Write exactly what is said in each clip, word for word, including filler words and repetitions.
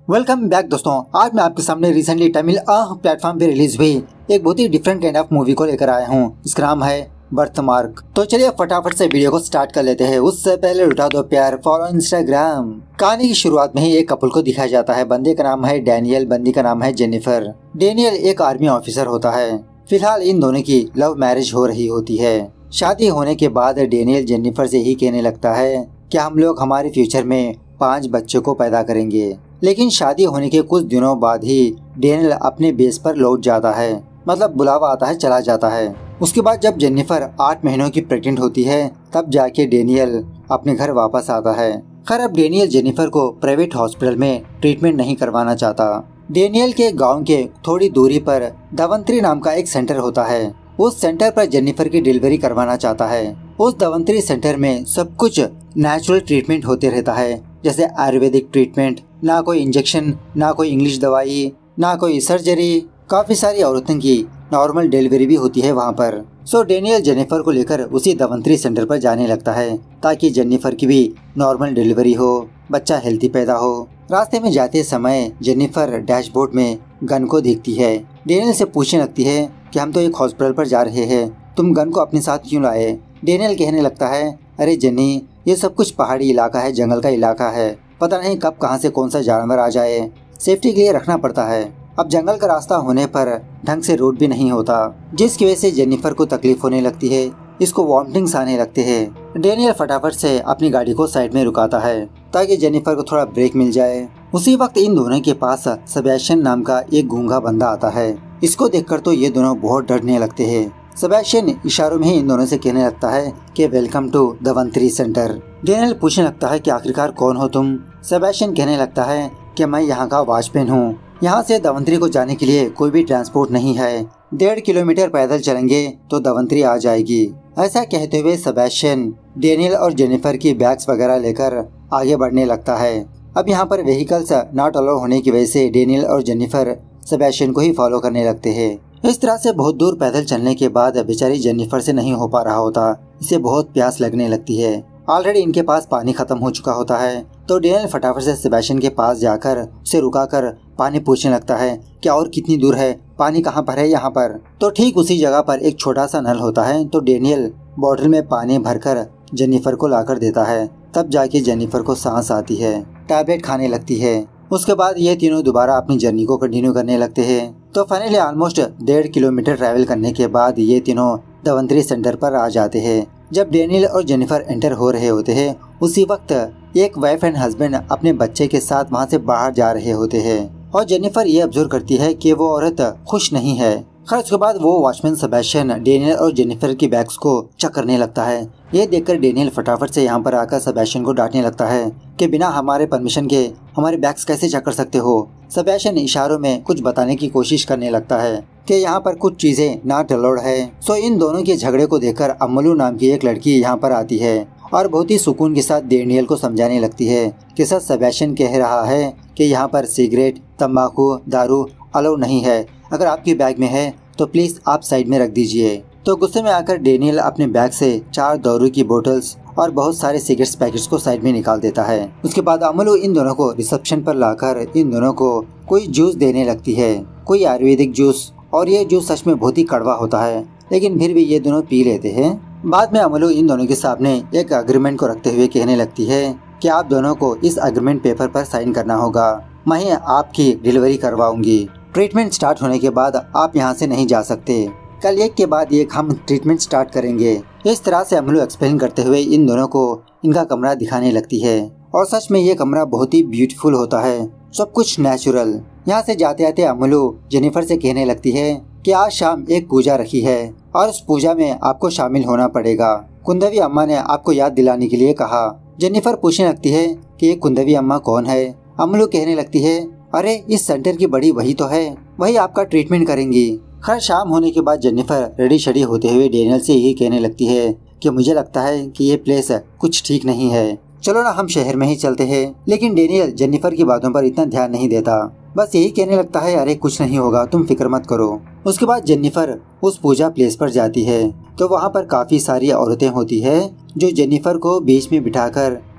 Welcome back दोस्तों। आज मैं आपके सामने रिसेंटली तमिल प्लेटफॉर्म पे रिलीज हुई एक बहुत ही डिफरेंट काइंड ऑफ मूवी को लेकर आया हूँ। इसका नाम है बर्थमार्क। तो चलिए फटाफट से वीडियो को स्टार्ट कर लेते हैं। उससे पहले उठा दो प्यार, फॉलो इंस्टाग्राम। कहानी की शुरुआत में ही एक कपल को दिखाया जाता है। बंदे का नाम है डैनियल, बंदी का नाम है जेनिफर। डैनियल एक आर्मी ऑफिसर होता है। फिलहाल इन दोनों की लव मैरिज हो रही होती है। शादी होने के बाद डैनियल जेनिफर से ही कहने लगता है कि हम लोग हमारे फ्यूचर में पाँच बच्चों को पैदा करेंगे। लेकिन शादी होने के कुछ दिनों बाद ही डैनियल अपने बेस पर लौट जाता है, मतलब बुलावा आता है, चला जाता है। उसके बाद जब जेनिफर आठ महीनों की प्रेग्नेंट होती है तब जाके डैनियल अपने घर वापस आता है। खैर अब डैनियल जेनिफर को प्राइवेट हॉस्पिटल में ट्रीटमेंट नहीं करवाना चाहता। डैनियल के गांव के थोड़ी दूरी पर दवंतरी नाम का एक सेंटर होता है। उस सेंटर पर जेनिफर की डिलीवरी करवाना चाहता है। उस दवंतरी सेंटर में सब कुछ नेचुरल ट्रीटमेंट होते रहता है, जैसे आयुर्वेदिक ट्रीटमेंट, ना कोई इंजेक्शन, ना कोई इंग्लिश दवाई, ना कोई सर्जरी। काफी सारी औरतों की नॉर्मल डिलीवरी भी होती है वहाँ पर। सो डैनियल जेनिफर को लेकर उसी दवंतरी सेंटर पर जाने लगता है ताकि जेनिफर की भी नॉर्मल डिलीवरी हो, बच्चा हेल्थी पैदा हो। रास्ते में जाते समय जेनिफर डैशबोर्ड में गन को देखती है। डैनियल से पूछने लगती है कि हम तो एक हॉस्पिटल पर जा रहे हैं, तुम गन को अपने साथ क्यों लाए? डैनियल कहने लगता है, अरे जेनी, ये सब कुछ पहाड़ी इलाका है, जंगल का इलाका है, पता नहीं कब कहां से कौन सा जानवर आ जाए, सेफ्टी के लिए रखना पड़ता है। अब जंगल का रास्ता होने पर ढंग से रोड भी नहीं होता, जिसकी वजह से जेनिफर को तकलीफ होने लगती है, इसको वॉमिटिंग्स आने लगते हैं। डैनियल फटाफट से अपनी गाड़ी को साइड में रुकाता है ताकि जेनिफर को थोड़ा ब्रेक मिल जाए। उसी वक्त इन दोनों के पास सेबेस्टियन नाम का एक गूंगा बंदा आता है। इसको देखकर तो ये दोनों बहुत डरने लगते हैं। सेबेस्टियन इशारों में ही इन दोनों से कहने लगता है कि welcome to Dhanvantari centre. Daniel पूछने लगता है कि आखिरकार कौन हो तुम? सेबेस्टियन कहने लगता है कि मैं यहाँ का वॉचमैन हूँ। यहाँ से दवंतरी को जाने के लिए कोई भी ट्रांसपोर्ट नहीं है। डेढ़ किलोमीटर पैदल चलेंगे तो दवंतरी आ जाएगी। ऐसा कहते हुए सेबेस्टियन डैनियल और जेनिफर की बैग्स वगैरह लेकर आगे बढ़ने लगता है। अब यहाँ पर व्हीकल्स नॉट अलाउ होने की वजह से डैनियल और जेनिफर सेबेस्टियन को ही फॉलो करने लगते हैं। इस तरह से बहुत दूर पैदल चलने के बाद बेचारी जेनिफर से नहीं हो पा रहा होता। इसे बहुत प्यास लगने लगती है। ऑलरेडी इनके पास पानी खत्म हो चुका होता है। तो डैनियल फटाफट से सेबेस्टियन के पास जाकर उसे रुकाकर पानी पूछने लगता है कि और कितनी दूर है, पानी कहाँ पर है यहाँ पर। तो ठीक उसी जगह पर एक छोटा सा नल होता है। तो डैनियल बॉटल में पानी भरकर जेनिफर को लाकर देता है। तब जाके जेनिफर को सांस आती है, टैबलेट खाने लगती है। उसके बाद ये तीनों दोबारा अपनी जर्नी को कंटिन्यू करने लगते हैं। तो फाइनली ऑलमोस्ट डेढ़ किलोमीटर ट्रैवल करने के बाद ये तीनों दवंतरी सेंटर पर आ जाते हैं। जब डैनियल और जेनिफर एंटर हो रहे होते हैं उसी वक्त एक वाइफ एंड हस्बैंड अपने बच्चे के साथ वहाँ से बाहर जा रहे होते हैं और जेनिफर ये ऑब्जर्व करती है कि वो औरत खुश नहीं है। खैर उसके बाद वो वॉचमैन सेबेस्टियन डैनियल और जेनिफर की बैग्स को चेक करने लगता है। ये देखकर डैनियल फटाफट से यहाँ पर आकर सेबेस्टियन को डांटने लगता है कि बिना हमारे परमिशन के हमारे बैग्स कैसे चेक कर सकते हो। सेबेस्टियन इशारों में कुछ बताने की कोशिश करने लगता है कि यहाँ पर कुछ चीजें नॉट अलाउड है। सो इन दोनों के झगड़े को देखकर अम्मलू नाम की एक लड़की यहाँ पर आती है और बहुत ही सुकून के साथ डैनियल को समझाने लगती है कि सर सेबेस्टियन कह रहा है कि यहाँ पर सिगरेट, तंबाकू, दारू अलाउ नहीं है। अगर आपकी बैग में है तो प्लीज आप साइड में रख दीजिए। तो गुस्से में आकर डैनियल अपने बैग से चार दारू की बोतल्स और बहुत सारे सिगरेट्स पैकेट्स को साइड में निकाल देता है। उसके बाद अमलू इन दोनों को रिसेप्शन पर लाकर इन दोनों को कोई जूस देने लगती है, कोई आयुर्वेदिक जूस। और ये जूस सच में बहुत ही कड़वा होता है, लेकिन फिर भी ये दोनों पी लेते हैं। बाद में अमलू इन दोनों के सामने एक एग्रीमेंट को रखते हुए कहने लगती है कि आप दोनों को इस एग्रीमेंट पेपर पर साइन करना होगा। मैं आपकी डिलीवरी करवाऊंगी। ट्रीटमेंट स्टार्ट होने के बाद आप यहाँ से नहीं जा सकते। कल एक के बाद एक हम ट्रीटमेंट स्टार्ट करेंगे। इस तरह से अमलू एक्सप्लेन करते हुए इन दोनों को इनका कमरा दिखाने लगती है। और सच में ये कमरा बहुत ही ब्यूटीफुल होता है, सब कुछ नेचुरल। यहाँ से जाते आते अमलू जेनिफर से कहने लगती है कि आज शाम एक पूजा रखी है और उस पूजा में आपको शामिल होना पड़ेगा। कुंदवी अम्मा ने आपको याद दिलाने के लिए कहा। जेनिफर पूछने लगती है कि ये कुंदवी अम्मा कौन है? अमलू कहने लगती है, अरे इस सेंटर की बड़ी वही तो है, वही आपका ट्रीटमेंट करेंगी। खैर शाम होने के बाद जेनिफर रेडी शेडी होते हुए डैनियल से यही कहने लगती है कि मुझे लगता है कि ये प्लेस कुछ ठीक नहीं है, चलो ना हम शहर में ही चलते हैं। लेकिन डैनियल जेनिफर की बातों पर इतना ध्यान नहीं देता, बस यही कहने लगता है अरे कुछ नहीं होगा, तुम फिक्र मत करो। उसके बाद जेनिफर उस पूजा प्लेस पर जाती है तो वहाँ पर काफी सारी औरतें होती है जो जेनिफर को बीच में बिठाकर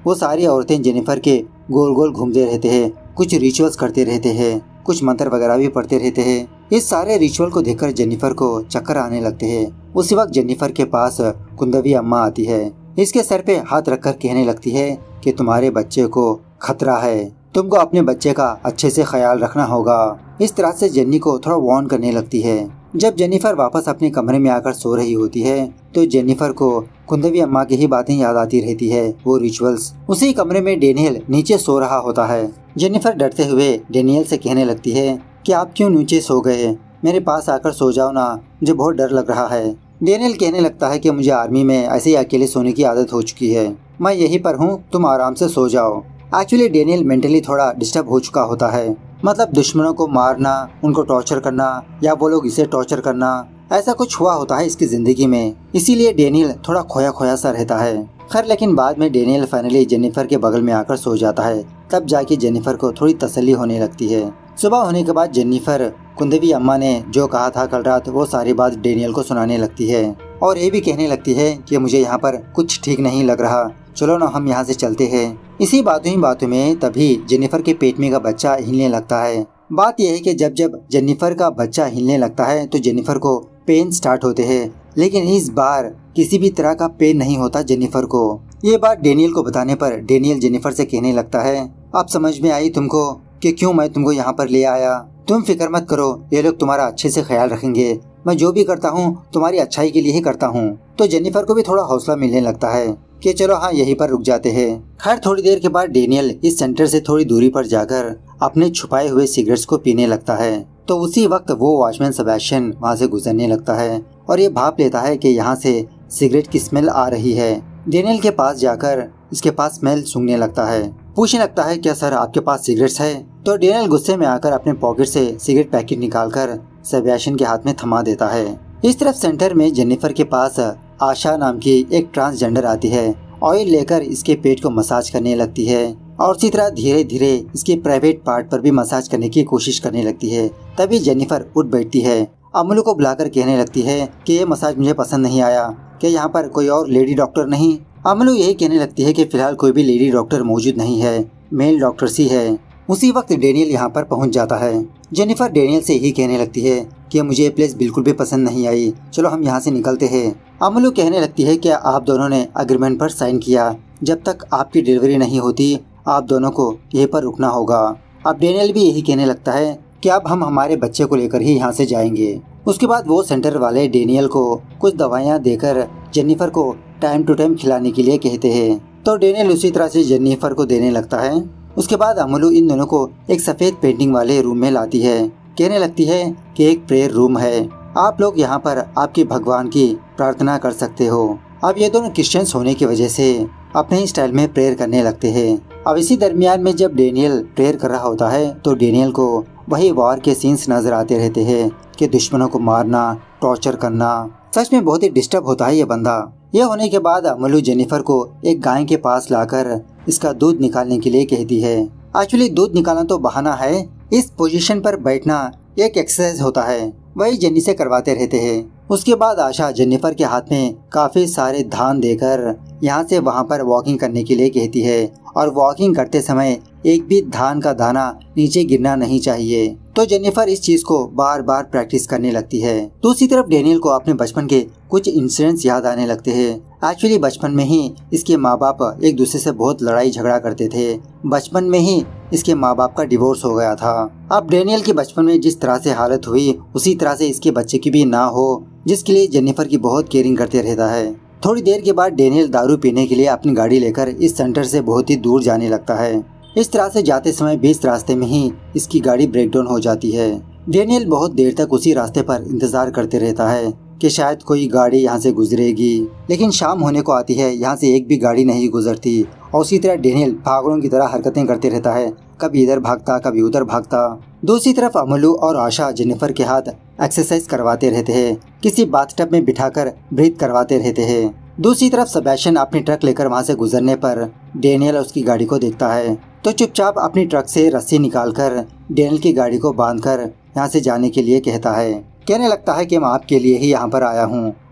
वो सारी औरतें जेनिफर के गोल गोल घूमते रहते हैं, कुछ रिचुअल्स करते रहते हैं, कुछ मंत्र वगैरह भी पढ़ते रहते हैं। इस सारे रिचुअल को देखकर जेनिफर को चक्कर आने लगते हैं। उसी वक्त जेनिफर के पास कुंदवी अम्मा आती है। इसके सर पे हाथ रखकर कहने लगती है कि तुम्हारे बच्चे को खतरा है, तुमको अपने बच्चे का अच्छे से ख्याल रखना होगा। इस तरह से जेन्नी को थोड़ा वार्न करने लगती है। जब जेनिफर वापस अपने कमरे में आकर सो रही होती है तो जेनिफर को कुंदवी अम्मा की ही बातें याद आती रहती है, वो रिचुअल्स। उसी कमरे में डेनियल नीचे सो रहा होता है। जेनिफर डरते हुए डेनियल से कहने लगती है कि आप क्यों नीचे सो गए, मेरे पास आकर सो जाओ ना, मुझे बहुत डर लग रहा है। डेनियल कहने लगता है कि मुझे आर्मी में ऐसे ही अकेले सोने की आदत हो चुकी है, मैं यहीं पर हूँ, तुम आराम से सो जाओ। एक्चुअली डेनियल मेंटली थोड़ा डिस्टर्ब हो चुका होता है, मतलब दुश्मनों को मारना, उनको टॉर्चर करना या वो लोग इसे टॉर्चर करना, ऐसा कुछ हुआ होता है इसकी जिंदगी में, इसीलिए डेनियल थोड़ा खोया खोया सा रहता है। खैर लेकिन बाद में डेनियल फाइनली जेनिफर के बगल में आकर सो जाता है, तब जाके जेनिफर को थोड़ी तसल्ली होने लगती है। सुबह होने के बाद जेनिफर कुंदवी अम्मा ने जो कहा था कल रात वो सारी बात डेनियल को सुनाने लगती है और ये भी कहने लगती है कि मुझे यहाँ पर कुछ ठीक नहीं लग रहा, चलो ना हम यहाँ से चलते हैं। इसी बातों ही बातों में तभी जेनिफर के पेट में का बच्चा हिलने लगता है। बात यह है कि जब जब जेनिफर का बच्चा हिलने लगता है तो जेनिफर को पेन स्टार्ट होते हैं, लेकिन इस बार किसी भी तरह का पेन नहीं होता जेनिफर को। ये बात डेनियल को बताने पर डेनियल जेनिफर से कहने लगता है, अब समझ में आई तुमको कि क्यों मैं तुमको यहाँ पर ले आया, तुम फिक्र मत करो, ये लोग तुम्हारा अच्छे से ख्याल रखेंगे, मैं जो भी करता हूँ तुम्हारी अच्छाई के लिए ही करता हूँ। तो जेनिफर को भी थोड़ा हौसला मिलने लगता है कि चलो हाँ यहीं पर रुक जाते हैं। खैर थोड़ी देर के बाद डेनियल इस सेंटर से थोड़ी दूरी पर जाकर अपने छुपाए हुए सिगरेट्स को पीने लगता है। तो उसी वक्त वो वॉचमैन सेबेस्टियन वहाँ से गुजरने लगता है और ये भाप लेता है कि यहाँ से सिगरेट की स्मेल आ रही है। डेनियल के पास जाकर इसके पास स्मेल सूंघने लगता है, पूछने लगता है क्या सर आपके पास सिगरेट्स है? तो डेनियल गुस्से में आकर अपने पॉकेट से सिगरेट पैकेट निकालकर सेबेस्टियन के हाथ में थमा देता है। इस तरफ सेंटर में जेनिफर के पास आशा नाम की एक ट्रांसजेंडर आती है, ऑयल लेकर इसके पेट को मसाज करने लगती है और इसी तरह धीरे धीरे इसके प्राइवेट पार्ट पर भी मसाज करने की कोशिश करने लगती है। तभी जेनिफर उठ बैठती है, अमलू को बुलाकर कहने लगती है कि ये मसाज मुझे पसंद नहीं आया, कि यहाँ पर कोई और लेडी डॉक्टर नहीं? अमलू यही कहने लगती है कि फिलहाल कोई भी लेडी डॉक्टर मौजूद नहीं है, मेल डॉक्टर सी है। उसी वक्त डेनियल यहाँ पर पहुँच जाता है। जेनिफर डेनियल से यही कहने लगती है कि मुझे ये प्लेस बिल्कुल भी पसंद नहीं आई, चलो हम यहाँ से निकलते हैं। अमलू कहने लगती है कि आप दोनों ने अग्रीमेंट पर साइन किया, जब तक आपकी डिलीवरी नहीं होती आप दोनों को यहीं पर रुकना होगा। अब डेनियल भी यही कहने लगता है कि अब हम हमारे बच्चे को लेकर ही यहाँ से जाएंगे। उसके बाद वो सेंटर वाले डेनियल को कुछ दवाइयाँ देकर जेनिफर को टाइम टू टाइम खिलाने के लिए कहते हैं, तो डेनियल उसी तरह से जेनिफर को देने लगता है। उसके बाद अमलू इन दोनों को एक सफ़ेद पेंटिंग वाले रूम में लाती है, कहने लगती है कि एक प्रेयर रूम है, आप लोग यहाँ पर आपके भगवान की प्रार्थना कर सकते हो। अब ये दोनों क्रिश्चियंस होने की वजह से अपने ही स्टाइल में प्रेयर करने लगते हैं। अब इसी दरमियान में जब डेनियल प्रेयर कर रहा होता है तो डेनियल को वही वॉर के सीन्स नजर आते रहते हैं कि दुश्मनों को मारना, टॉर्चर करना। सच में बहुत ही डिस्टर्ब होता है ये बंदा। यह होने के बाद अमलू जेनिफर को एक गाय के पास लाकर इसका दूध निकालने के लिए कहती है। एक्चुअली दूध निकालना तो बहाना है, इस पोजीशन पर बैठना एक एक्सरसाइज होता है, वही जेनी से करवाते रहते हैं। उसके बाद आशा जेनिफर के हाथ में काफी सारे धान देकर यहाँ से वहाँ पर वॉकिंग करने के लिए कहती है और वॉकिंग करते समय एक भी धान का दाना नीचे गिरना नहीं चाहिए। तो जेनिफर इस चीज को बार बार प्रैक्टिस करने लगती है। दूसरी तरफ डेनियल को अपने बचपन के कुछ इंसिडेंट्स याद आने लगते हैं। एक्चुअली बचपन में ही इसके माँ बाप एक दूसरे से बहुत लड़ाई झगड़ा करते थे। बचपन में ही इसके माँ बाप का डिवोर्स हो गया था। अब डेनियल के बचपन में जिस तरह से हालत हुई उसी तरह से इसके बच्चे की भी ना हो, जिसके लिए जेनिफर की बहुत केयरिंग करते रहता है। थोड़ी देर के बाद डेनियल दारू पीने के लिए अपनी गाड़ी लेकर इस सेंटर से बहुत ही दूर जाने लगता है। इस तरह से जाते समय बीच रास्ते में ही इसकी गाड़ी ब्रेकडाउन हो जाती है। डेनियल बहुत देर तक उसी रास्ते पर इंतजार करते रहता है कि शायद कोई गाड़ी यहाँ से गुजरेगी, लेकिन शाम होने को आती है, यहाँ से एक भी गाड़ी नहीं गुजरती और उसी तरह डेनियल पागलों की तरह हरकतें करते रहता है, कभी इधर भागता कभी उधर भागता। दूसरी तरफ अमलू और आशा जेनिफर के हाथ एक्सरसाइज करवाते रहते हैं, किसी बाथटब में बिठाकर ब्रीथ करवाते रहते हैं। दूसरी तरफ सेबेस्टियन अपनी ट्रक लेकर वहाँ से गुजरने पर डेनियल उसकी गाड़ी को देखता है तो चुपचाप अपनी ट्रक से रस्सी निकालकर डेनियल की गाड़ी को बांधकर यहाँ से जाने के लिए कहता है। कहने लगता है कि मैं आपके लिए ही यहाँ पर आया हूँ,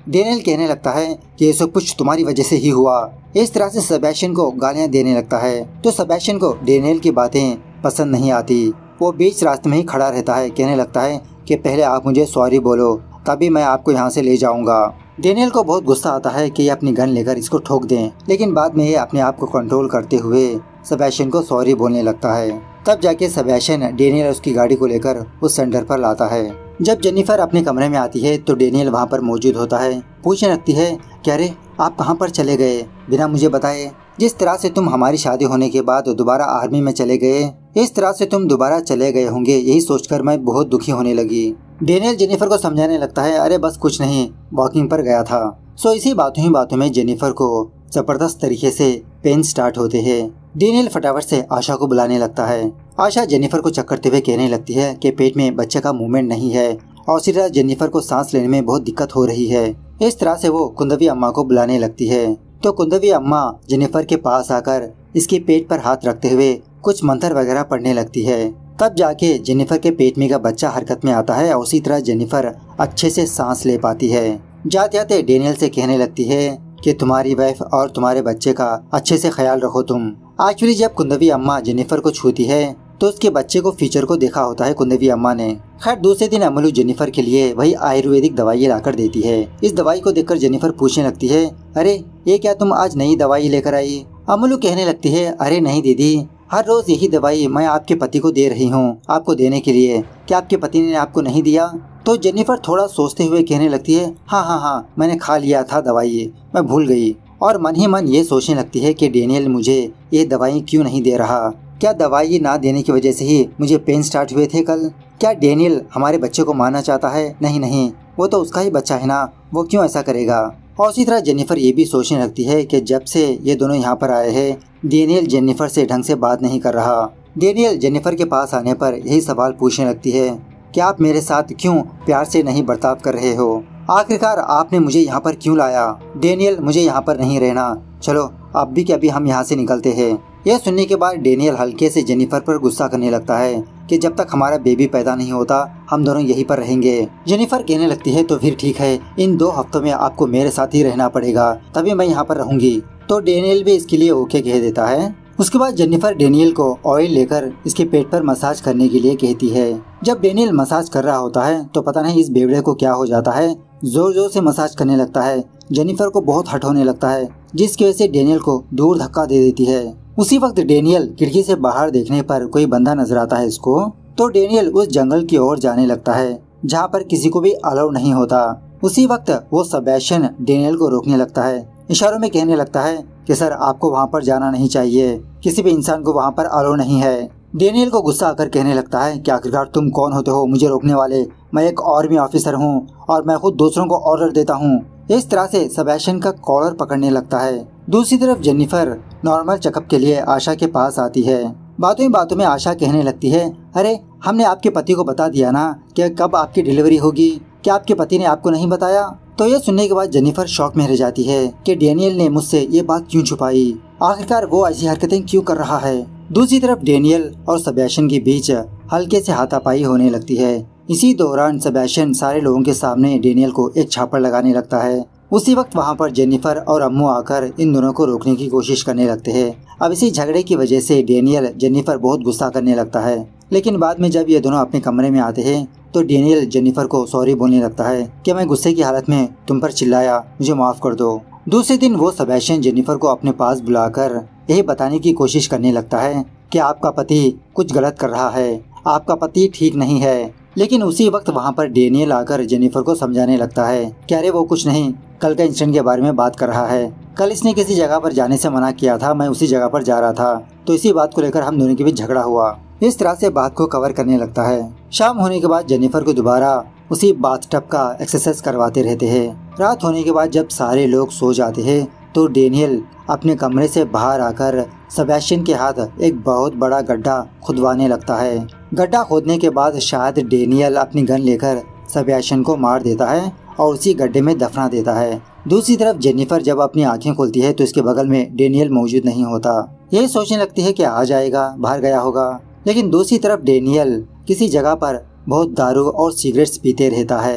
डेनियल कहने लगता है कि ये सब कुछ तुम्हारी वजह से ही हुआ। इस तरह से सेबेस्टियन को गालियाँ देने लगता है। तो सेबेस्टियन को डेनियल की बातें पसंद नहीं आती। वो बीच रास्ते में ही खड़ा रहता है, कहने लगता है कि पहले आप मुझे सॉरी बोलो, तभी मैं आपको यहाँ से ले जाऊंगा। डेनियल को बहुत गुस्सा आता है कि ये अपनी गन लेकर इसको ठोक दें, लेकिन बाद में ये अपने आप को कंट्रोल करते हुए सेबेस्टियन को सॉरी बोलने लगता है। तब जाके सेबेस्टियन डेनियल उसकी गाड़ी को लेकर उस सेंटर पर लाता है। जब जेनिफर अपने कमरे में आती है तो डेनियल वहाँ पर मौजूद होता है। पूछने लगती है कि अरे आप कहाँ पर चले गए बिना मुझे बताए? जिस तरह से तुम हमारी शादी होने के बाद दोबारा आर्मी में चले गए, इस तरह से तुम दोबारा चले गए होंगे, यही सोचकर मैं बहुत दुखी होने लगी। डेनियल जेनिफर को समझाने लगता है, अरे बस कुछ नहीं, वॉकिंग पर गया था। सो इसी बातों ही बातों में जेनिफर को जबरदस्त तरीके से पेन स्टार्ट होते हैं। डेनियल फटाफट से आशा को बुलाने लगता है। आशा जेनिफर को चक्करते हुए कहने लगती है कि पेट में बच्चे का मूवमेंट नहीं है और उसी तरह जेनिफर को सांस लेने में बहुत दिक्कत हो रही है। इस तरह से वो कुंदवी अम्मा को बुलाने लगती है। तो कुंदवी अम्मा जेनिफर के पास आकर इसके पेट पर हाथ रखते हुए कुछ मंत्र वगैरह पढ़ने लगती है। तब जाके जेनिफर के पेट में का बच्चा हरकत में आता है और उसी तरह जेनिफर अच्छे से सांस ले पाती है। जाते जाते डेनियल से कहने लगती है कि तुम्हारी वाइफ और तुम्हारे बच्चे का अच्छे से ख्याल रखो तुम। एक्चुअली जब कुंदवी अम्मा जेनिफर को छूती है तो उसके बच्चे को फ्यूचर को देखा होता है कुंदवी अम्मा ने। खैर दूसरे दिन अमलू जेनिफर के लिए वही आयुर्वेदिक दवाई लाकर देती है। इस दवाई को देखकर जेनिफर पूछने लगती है, अरे ये क्या तुम आज नई दवाई लेकर आई? अमलू कहने लगती है, अरे नहीं दीदी, हर रोज यही दवाई मैं आपके पति को दे रही हूँ आपको देने के लिए, क्या आपके पति ने आपको नहीं दिया? तो जेनिफर थोड़ा सोचते हुए कहने लगती है, हाँ हाँ हाँ मैंने खा लिया था दवाई, मैं भूल गई। और मन ही मन ये सोचने लगती है कि डेनियल मुझे ये दवाई क्यों नहीं दे रहा? क्या दवाई ना देने की वजह से ही मुझे पेन स्टार्ट हुए थे कल? क्या डेनियल हमारे बच्चे को मारना चाहता है? नहीं नहीं, वो तो उसका ही बच्चा है ना, वो क्यों ऐसा करेगा? और उसी तरह जेनिफर ये भी सोचने लगती है कि जब से ये दोनों यहाँ पर आए हैं डेनियल जेनिफर से ढंग से बात नहीं कर रहा। डेनियल जेनिफर के पास आने पर यही सवाल पूछने लगती है कि आप मेरे साथ क्यों प्यार से नहीं बर्ताव कर रहे हो? आखिरकार आपने मुझे यहाँ पर क्यों लाया? डेनियल मुझे यहाँ पर नहीं रहना, चलो अब भी क्या अभी हम यहाँ से निकलते हैं। यह सुनने के बाद डेनियल हल्के से जेनिफर पर गुस्सा करने लगता है कि जब तक हमारा बेबी पैदा नहीं होता हम दोनों यहीं पर रहेंगे। जेनिफर कहने लगती है, तो फिर ठीक है, इन दो हफ्तों में आपको मेरे साथ ही रहना पड़ेगा, तभी मैं यहाँ पर रहूंगी। तो डेनियल भी इसके लिए ओके कह देता है। उसके बाद जेनिफर डेनियल को ऑयल लेकर इसके पेट पर मसाज करने के लिए कहती है। जब डेनियल मसाज कर रहा होता है तो पता नहीं इस बेवड़े को क्या हो जाता है, जोर जोर से मसाज करने लगता है। जेनिफर को बहुत हट होने लगता है जिसकी वजह से डेनियल को दूर धक्का दे देती है। उसी वक्त डेनियल खिड़की से बाहर देखने पर कोई बंदा नजर आता है इसको। तो डेनियल उस जंगल की ओर जाने लगता है जहाँ पर किसी को भी अलाउ नहीं होता। उसी वक्त वो सेबेस्टियन डेनियल को रोकने लगता है, इशारों में कहने लगता है कि सर आपको वहाँ पर जाना नहीं चाहिए, किसी भी इंसान को वहाँ पर अलाउ नहीं है। डेनियल को गुस्सा आकर कहने लगता है कि आखिरकार तुम कौन होते हो मुझे रोकने वाले? मैं एक आर्मी ऑफिसर हूँ और मैं खुद दूसरों को ऑर्डर देता हूँ। इस तरह से सेबेस्टियन का कॉलर पकड़ने लगता है। दूसरी तरफ जेनिफर नॉर्मल चेकअप के लिए आशा के पास आती है। बातों ही बातों में आशा कहने लगती है, अरे हमने आपके पति को बता दिया ना कि कब आपकी डिलीवरी होगी, क्या आपके पति ने आपको नहीं बताया? तो ये सुनने के बाद जेनिफर शॉक में रह जाती है कि डेनियल ने मुझसे ये बात क्यों छुपाई, आखिरकार वो ऐसी हरकतें क्यों कर रहा है। दूसरी तरफ डेनियल और सेबेस्टियन के बीच हल्के से हाथापाई होने लगती है। इसी दौरान सेबेस्टियन सारे लोगों के सामने डेनियल को एक छापड़ लगाने लगता है। उसी वक्त वहाँ पर जेनिफर और अम्मू आकर इन दोनों को रोकने की कोशिश करने लगते हैं। अब इसी झगड़े की वजह से डेनियल जेनिफर बहुत गुस्सा करने लगता है, लेकिन बाद में जब ये दोनों अपने कमरे में आते हैं तो डेनियल जेनिफर को सॉरी बोलने लगता है कि मैं गुस्से की हालत में तुम पर चिल्लाया, मुझे माफ कर दो। दूसरे दिन वो सेबेस्टियन जेनिफर को अपने पास बुलाकर यही बताने की कोशिश करने लगता है कि आपका पति कुछ गलत कर रहा है, आपका पति ठीक नहीं है। लेकिन उसी वक्त वहाँ पर डेनियल आकर जेनिफर को समझाने लगता है कि अरे वो कुछ नहीं, कल का इंसिडेंट के बारे में बात कर रहा है। कल इसने किसी जगह पर जाने से मना किया था, मैं उसी जगह पर जा रहा था, तो इसी बात को लेकर हम दोनों के बीच झगड़ा हुआ। इस तरह से बात को कवर करने लगता है। शाम होने के बाद जेनिफर को दोबारा उसी बाथटब का एक्सरसाइज करवाते रहते हैं। रात होने के बाद जब सारे लोग सो जाते हैं तो डेनियल अपने कमरे से बाहर आकर सेबेस्टियन के हाथ एक बहुत बड़ा गड्ढा खुदवाने लगता है। गड्ढा खोदने के बाद शायद डेनियल अपनी गन लेकर सेबेस्टियन को मार देता है और उसी गड्ढे में दफना देता है। दूसरी तरफ जेनिफर जब अपनी आंखें खोलती है तो इसके बगल में डेनियल मौजूद नहीं होता। यही सोचने लगती है कि आ जाएगा, बाहर गया होगा। लेकिन दूसरी तरफ डेनियल किसी जगह पर बहुत दारू और सिगरेट्स पीते रहता है।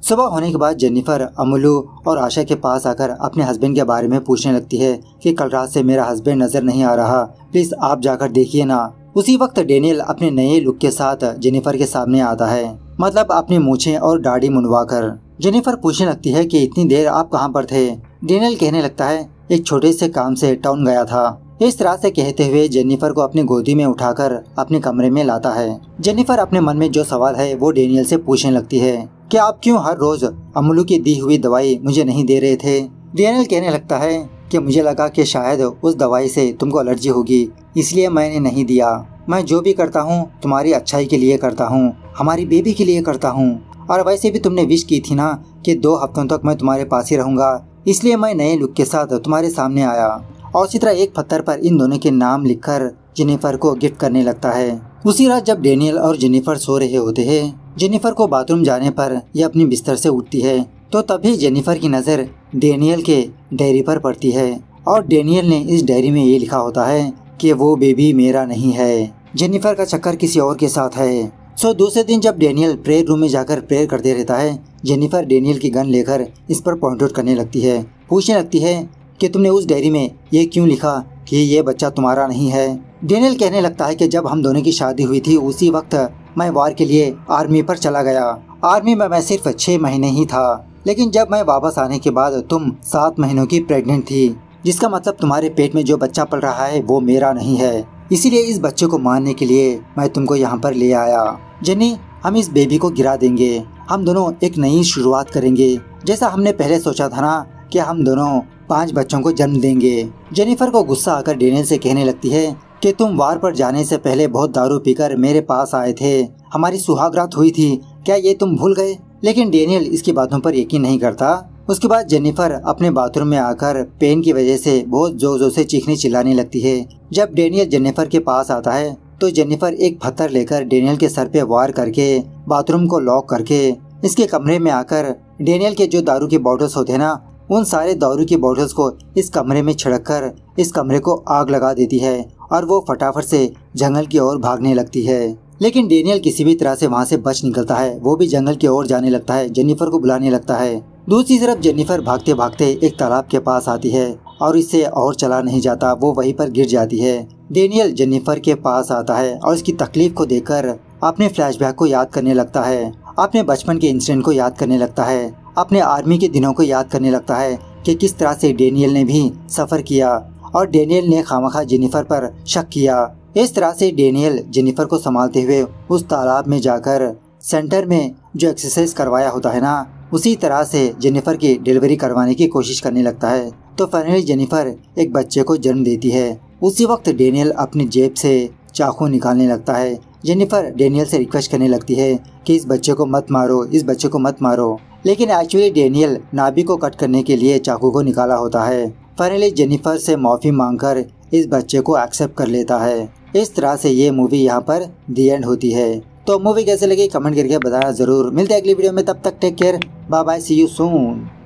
सुबह होने के बाद जेनिफर अमुलू और आशा के पास आकर अपने हस्बैंड के बारे में पूछने लगती है कि कल रात से मेरा हस्बैंड नजर नहीं आ रहा, प्लीज आप जाकर देखिए ना। उसी वक्त डेनियल अपने नए लुक के साथ जेनिफर के सामने आता है, मतलब अपनी मूछें और दाढ़ी मुंडवाकर। जेनिफर पूछने लगती है कि इतनी देर आप कहाँ पर थे। डेनियल कहने लगता है एक छोटे से काम से टाउन गया था। इस तरह से कहते हुए जेनिफर को अपनी गोदी में उठाकर अपने कमरे में लाता है। जेनिफर अपने मन में जो सवाल है वो डेनियल से पूछने लगती है कि आप क्यों हर रोज अमुलू की दी हुई दवाई मुझे नहीं दे रहे थे। डेनियल कहने लगता है कि मुझे लगा कि शायद उस दवाई से तुमको एलर्जी होगी, इसलिए मैंने नहीं दिया। मैं जो भी करता हूँ तुम्हारी अच्छाई के लिए करता हूँ, हमारी बेबी के लिए करता हूँ। और वैसे भी तुमने विश की थी ना कि दो हफ्तों तक मैं तुम्हारे पास ही रहूंगा, इसलिए मैं नए लुक के साथ तुम्हारे सामने आया। और इसी तरह एक पत्थर पर इन दोनों के नाम लिखकर जेनिफर को गिफ्ट करने लगता है। उसी रात जब डेनियल और जेनिफर सो रहे होते हैं, जेनिफर को बाथरूम जाने पर यह अपनी बिस्तर से उठती है तो तभी जेनिफर की नज़र डेनियल के डायरी पर पड़ती है और डेनियल ने इस डायरी में ये लिखा होता है कि वो बेबी मेरा नहीं है, जेनिफर का चक्कर किसी और के साथ है। सो दूसरे दिन जब डेनियल प्रेयर रूम में जाकर प्रेयर करते रहता है, जेनिफर डेनियल की गन लेकर इस पर पॉइंट आउट करने लगती है। पूछने लगती है कि तुमने उस डायरी में ये क्यों लिखा कि ये बच्चा तुम्हारा नहीं है। डेनियल कहने लगता है कि जब हम दोनों की शादी हुई थी उसी वक्त मैं वार के लिए आर्मी पर चला गया। आर्मी में मैं सिर्फ छह महीने ही था, लेकिन जब मैं वापस आने के बाद तुम सात महीनों की प्रेग्नेंट थी, जिसका मतलब तुम्हारे पेट में जो बच्चा पल रहा है वो मेरा नहीं है। इसीलिए इस बच्चे को मारने के लिए मैं तुमको यहाँ पर ले आया। जेनी, हम इस बेबी को गिरा देंगे, हम दोनों एक नई शुरुआत करेंगे, जैसा हमने पहले सोचा था ना कि हम दोनों पांच बच्चों को जन्म देंगे। जेनिफर को गुस्सा आकर डेनियल से कहने लगती है कि तुम वार पर जाने से पहले बहुत दारू पीकर मेरे पास आए थे, हमारी सुहागरात हुई थी, क्या ये तुम भूल गए। लेकिन डेनियल इसकी बातों पर यकीन नहीं करता। उसके बाद जेनिफर अपने बाथरूम में आकर पेन की वजह से बहुत जोर जोर से चीखने चिल्लाने लगती है। जब डेनियल जेनिफर के पास आता है तो जेनिफर एक पत्थर लेकर डेनियल के सर पे वार करके बाथरूम को लॉक करके इसके कमरे में आकर डेनियल के जो दारू के बॉटल्स होते हैं ना, उन सारे दारू की बॉटल्स को इस कमरे में छिड़क कर इस कमरे को आग लगा देती है और वो फटाफट से जंगल की ओर भागने लगती है। लेकिन डेनियल किसी भी तरह से वहाँ से बच निकलता है, वो भी जंगल की ओर जाने लगता है, जेनिफर को बुलाने लगता है। दूसरी तरफ जेनिफर भागते भागते एक तालाब के पास आती है और इससे और चला नहीं जाता, वो वहीं पर गिर जाती है। डेनियल जेनिफर के पास आता है और इसकी तकलीफ को देखकर अपने फ्लैशबैक को याद करने लगता है, अपने बचपन के इंसिडेंट को याद करने लगता है, अपने आर्मी के दिनों को याद करने लगता है कि किस तरह से डेनियल ने भी सफर किया और डेनियल ने खामखा जेनिफर पर शक किया। इस तरह से डेनियल जेनिफर को संभालते हुए उस तालाब में जाकर सेंटर में जो एक्सरसाइज करवाया होता है ना, उसी तरह से जेनिफर की डिलीवरी करवाने की कोशिश करने लगता है। तो फाइनली जेनिफर एक बच्चे को जन्म देती है। उसी वक्त डेनियल अपनी जेब से चाकू निकालने लगता है। जेनिफर डेनियल से रिक्वेस्ट करने लगती है कि इस बच्चे को मत मारो, इस बच्चे को मत मारो, लेकिन एक्चुअली डेनियल नाभि को कट करने के लिए चाकू को निकाला होता है। फाइनली जेनिफर से माफ़ी मांगकर इस बच्चे को एक्सेप्ट कर लेता है। इस तरह से ये मूवी यहाँ पर दी एंड होती है। तो मूवी कैसे लगी कमेंट करके बताना जरूर। मिलते हैं अगली वीडियो में, तब तक take care, bye bye, see you soon.